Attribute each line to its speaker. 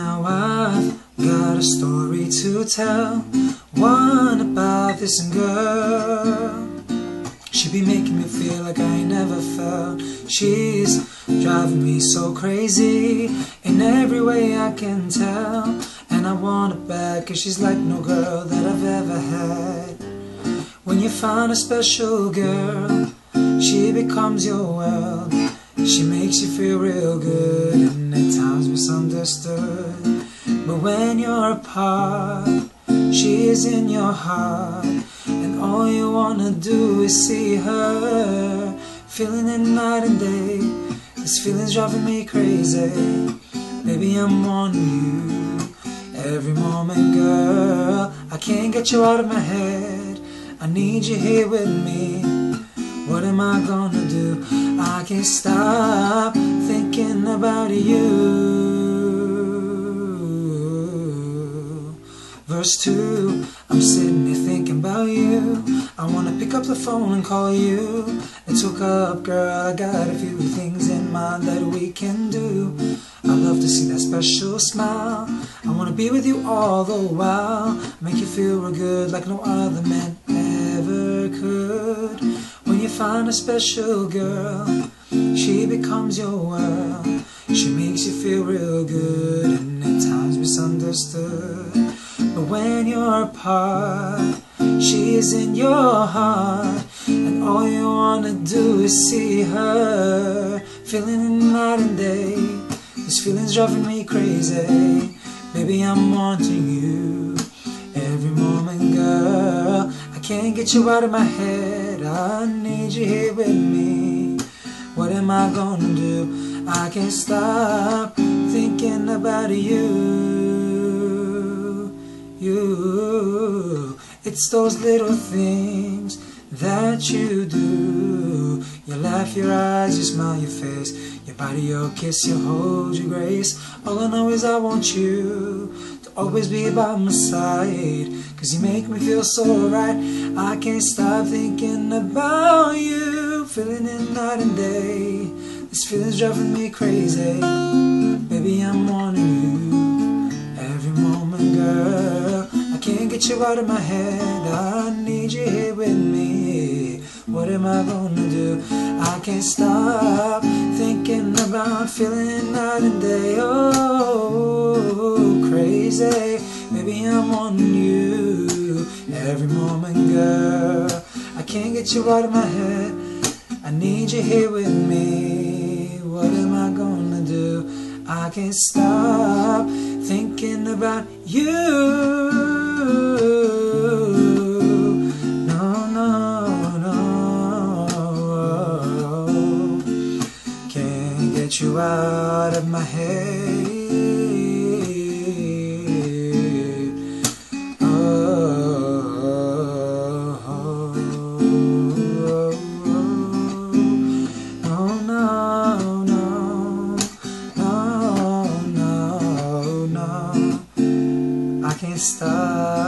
Speaker 1: Now I've got a story to tell, one about this girl. She be making me feel like I ain't never felt. She's driving me so crazy in every way I can tell. And I want her back, 'cause she's like no girl that I've ever had. When you find a special girl, she becomes your world. She makes you feel real good and at times misunderstood. But when you're apart, she is in your heart, and all you wanna do is see her. Feeling it night and day, this feeling's driving me crazy. Baby, I'm wanting you every moment, girl. I can't get you out of my head, I need you here with me. What am I gonna do? I can't stop thinking about you. Verse 2, I'm sitting here thinking about you. I wanna pick up the phone and call you. Let's hook up, girl, I got a few things in mind that we can do. I love to see that special smile. I wanna be with you all the while. Make you feel real good like no other man ever could. When you find a special girl, she becomes your world. She makes you feel real good and at times misunderstood. But when you're apart, she is in your heart, and all you wanna do is see her. Feeling it night and day, this feeling's driving me crazy. Baby, I'm wanting you every moment, girl. I can't get you out of my head, I need you here with me. What am I gonna do? I can't stop thinking about you. It's those little things that you do. You laugh your eyes, you smile your face, your body, your kiss, your hold, your grace. All I know is I want you to always be by my side, 'cause you make me feel so right. I can't stop thinking about you. Feeling it night and day, this feeling's driving me crazy. Baby, I'm wanting you every moment, girl. I can't get you out of my head, I need you here with me. What am I gonna do? I can't stop thinking about feeling night and day. Oh, crazy. Baby, I'm wanting you every moment, girl. I can't get you out of my head, I need you here with me. What am I gonna do? I can't stop thinking about you. No, no, no. Can't get you out of my head. I can't stop